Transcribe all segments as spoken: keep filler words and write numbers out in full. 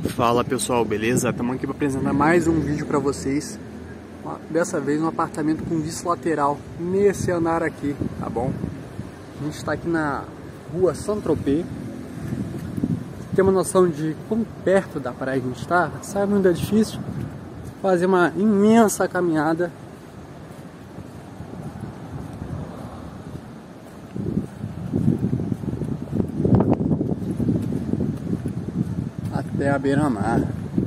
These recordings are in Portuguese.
Fala pessoal, beleza? Estamos aqui para apresentar mais um vídeo para vocês. Dessa vez um apartamento com vista lateral nesse andar aqui, tá bom? A gente está aqui na rua Saint-Tropez. Tem uma noção de quão perto da praia a gente está? Sabe onde é difícil? Fazer uma imensa caminhada. Até a beira-mar.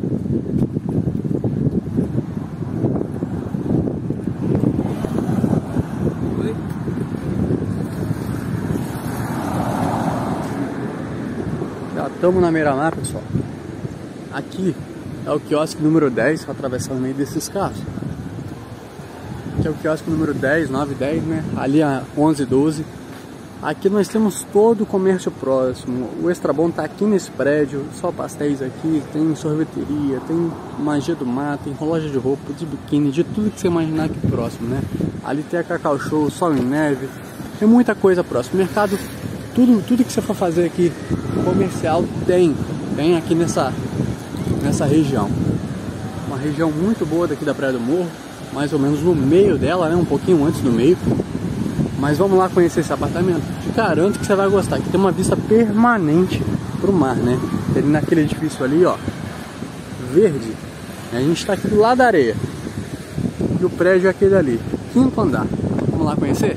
Já estamos na beira-mar, pessoal. Aqui é o quiosque número dez, para atravessar no meio desses carros. Aqui é o quiosque número dez, nove, dez, né? Ali a onze, doze. Aqui nós temos todo o comércio próximo. O Extra Bom tá aqui nesse prédio, só pastéis aqui, tem sorveteria, tem magia do mar, tem loja de roupa, de biquíni, de tudo que você imaginar aqui próximo, né? Ali tem a Cacau Show, Sol e Neve, tem muita coisa próximo. Mercado, tudo, tudo que você for fazer aqui comercial tem, tem aqui nessa, nessa região. Uma região muito boa daqui da Praia do Morro, mais ou menos no meio dela, né? Um pouquinho antes do meio. Mas vamos lá conhecer esse apartamento. Te garanto que você vai gostar. Aqui tem uma vista permanente pro mar, né? Ele naquele edifício ali, ó, verde. A gente está aqui do lado da areia. E o prédio é aquele ali, quinto andar. Vamos lá conhecer?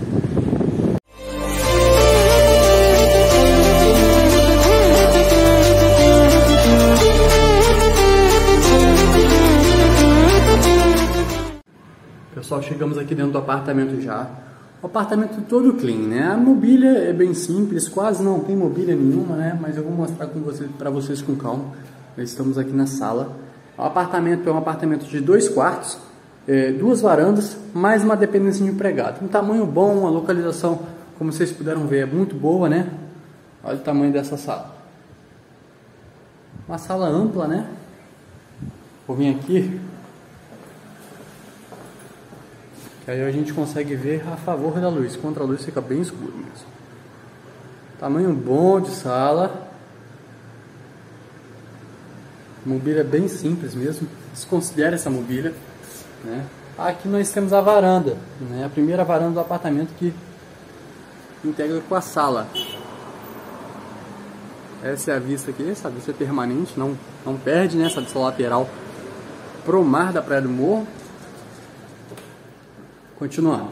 Pessoal, chegamos aqui dentro do apartamento já. O apartamento todo clean, né? A mobília é bem simples, quase não tem mobília nenhuma, né? Mas eu vou mostrar com vocês, para vocês com calma. Estamos aqui na sala. O apartamento é um apartamento de dois quartos, é, duas varandas, mais uma dependência de empregado. Um tamanho bom, a localização, como vocês puderam ver, é muito boa, né? Olha o tamanho dessa sala. Uma sala ampla, né? Vou vir aqui. Aí a gente consegue ver a favor da luz. Contra a luz fica bem escuro mesmo. Tamanho bom de sala. Mobília bem simples mesmo. Desconsidere essa mobília, né? Aqui nós temos a varanda, né? A primeira varanda do apartamento que integra com a sala. Essa é a vista aqui. Essa vista é permanente, não, não perde, né? Essa vista lateral pro mar da Praia do Morro. Continuando.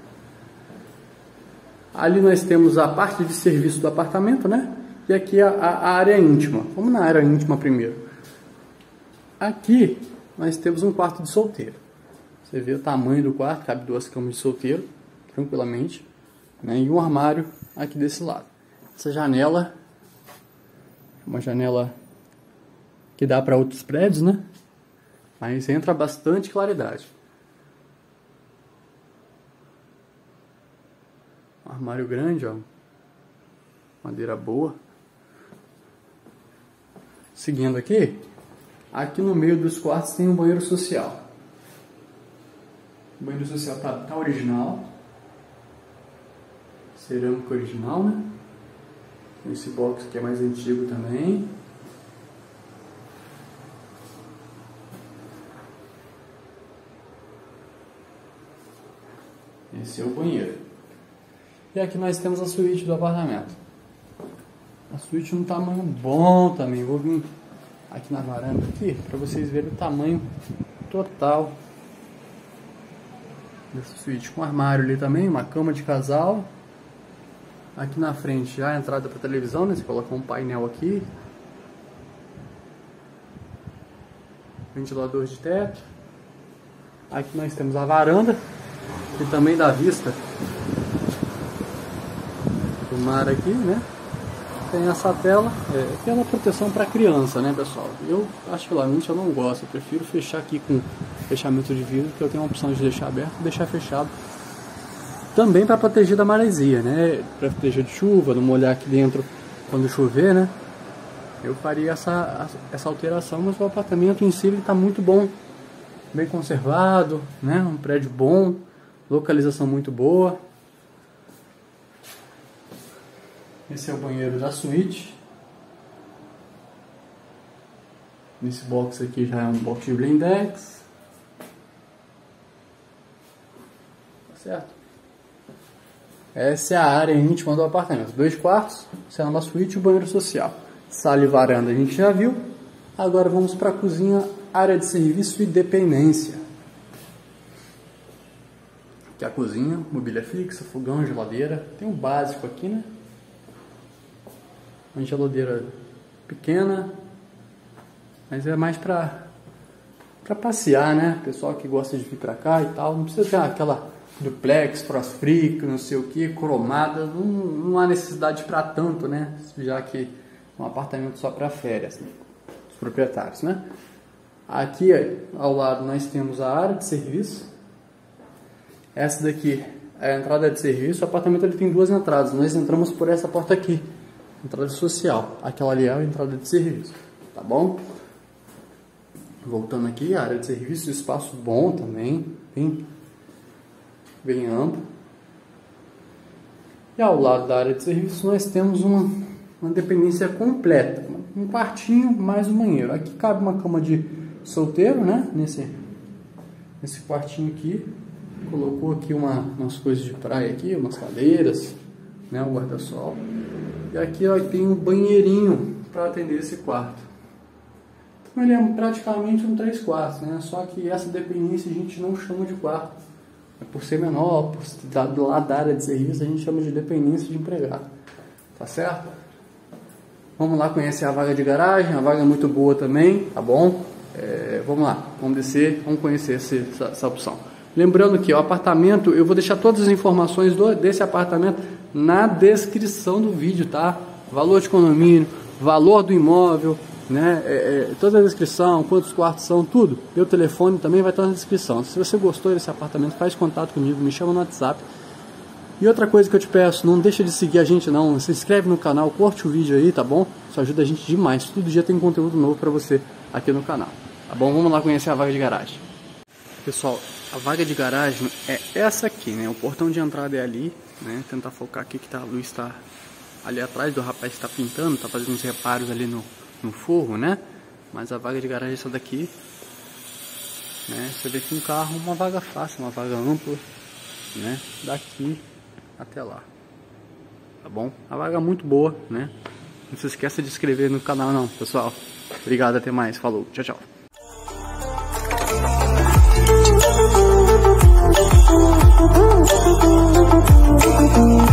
Ali nós temos a parte de serviço do apartamento, né? E aqui a, a área íntima. Vamos na área íntima primeiro. Aqui nós temos um quarto de solteiro. Você vê o tamanho do quarto, cabe duas camas de solteiro, tranquilamente, né? E um armário aqui desse lado. Essa janela, uma janela que dá para outros prédios, né? Mas entra bastante claridade. Armário grande, ó, madeira boa. Seguindo aqui, aqui no meio dos quartos tem um banheiro social. O banheiro social tá, tá original, cerâmica original, né? Esse box aqui é mais antigo também. Esse é o banheiro. E aqui nós temos a suíte do apartamento. A suíte um tamanho bom também. Vou vir aqui na varanda aqui para vocês verem o tamanho total dessa suíte. Com armário ali também, uma cama de casal. Aqui na frente já a entrada para televisão, né? Você coloca um painel aqui. Ventilador de teto. Aqui nós temos a varanda, que também dá vista do mar aqui, né? Tem essa tela, é, aquela proteção para criança, né, pessoal? Eu, particularmente, eu não gosto. Eu prefiro fechar aqui com fechamento de vidro, que eu tenho a opção de deixar aberto e deixar fechado. Também para proteger da maresia, né? Para proteger de chuva, não molhar aqui dentro quando chover, né? Eu faria essa, essa alteração, mas o apartamento em si ele está muito bom. Bem conservado, né? Um prédio bom, localização muito boa. Esse é o banheiro da suíte. Nesse box aqui já é um box de blindex. Tá certo? Essa é a área íntima do apartamento. Dois quartos, sendo uma suíte e o banheiro social. Sala e varanda a gente já viu. Agora vamos para a cozinha, área de serviço e dependência. Aqui é a cozinha, mobília fixa, fogão, geladeira. Tem um básico aqui, né? Uma geladeira pequena, mas é mais para para passear, né? Pessoal que gosta de vir para cá e tal, não precisa ter aquela duplex, frost-free, não sei o que, cromada, não, não há necessidade para tanto, né? Já que é um apartamento só para férias, né? Os proprietários, né? Aqui ao lado nós temos a área de serviço. Essa daqui é a entrada de serviço. O apartamento ele tem duas entradas, nós entramos por essa porta aqui, entrada social. Aquela ali é a entrada de serviço, tá bom? Voltando aqui, a área de serviço, espaço bom também, bem, bem amplo. E ao lado da área de serviço nós temos uma, uma dependência completa, um quartinho mais um banheiro. Aqui cabe uma cama de solteiro, né? Nesse, nesse quartinho aqui, colocou aqui uma, umas coisas de praia aqui, umas cadeiras, né? O guarda-sol. E aqui ó, tem um banheirinho para atender esse quarto. Então ele é praticamente um três quartos, né? Só que essa dependência a gente não chama de quarto. Por ser menor, por estar do lado da área de serviço, a gente chama de dependência de empregado. Tá certo? Vamos lá conhecer a vaga de garagem. A vaga é muito boa também, tá bom? É, vamos lá, vamos descer, vamos conhecer essa, essa opção. Lembrando que o apartamento, eu vou deixar todas as informações do, desse apartamento na descrição do vídeo, tá? Valor de condomínio, valor do imóvel, né? É, é, toda a descrição, quantos quartos são, tudo. Meu telefone também vai estar na descrição. Se você gostou desse apartamento, faz contato comigo, me chama no WhatsApp. E outra coisa que eu te peço, não deixa de seguir a gente não, se inscreve no canal, curte o vídeo aí, tá bom? Isso ajuda a gente demais, todo dia tem conteúdo novo pra você aqui no canal, tá bom? Vamos lá conhecer a vaga de garagem. Pessoal, a vaga de garagem é essa aqui, né? O portão de entrada é ali, né? Tentar focar aqui que tá, a luz está ali atrás do rapaz que está pintando, tá fazendo uns reparos ali no, no forro, né? Mas a vaga de garagem é essa daqui, né? Você vê que um carro, uma vaga fácil, uma vaga ampla, né? Daqui até lá, tá bom? A vaga é muito boa, né? Não se esqueça de se inscrever no canal não, pessoal. Obrigado, até mais, falou, tchau, tchau. Thank you.